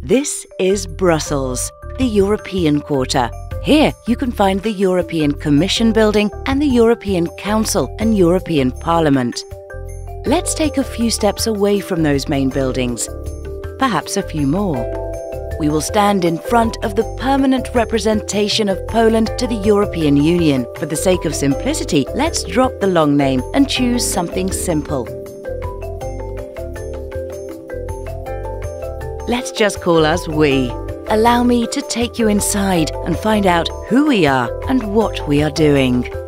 This is Brussels, the European Quarter. Here you can find the European Commission building and the European Council and European Parliament. Let's take a few steps away from those main buildings, perhaps a few more. We will stand in front of the permanent representation of Poland to the European Union. For the sake of simplicity, let's drop the long name and choose something simple. Let's just call us we. Allow me to take you inside and find out who we are and what we are doing.